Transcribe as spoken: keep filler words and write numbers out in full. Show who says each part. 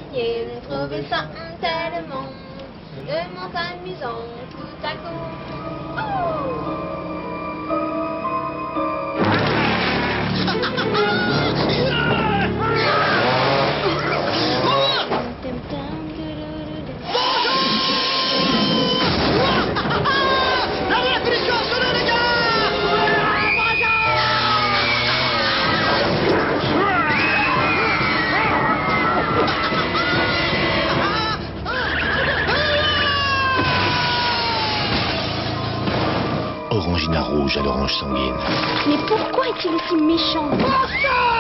Speaker 1: J'ai trouvé ça tellement, tellement amusant tout à coup. Oh
Speaker 2: Orangina rouge à l'orange sanguine.
Speaker 3: Mais pourquoi est-il aussi méchant?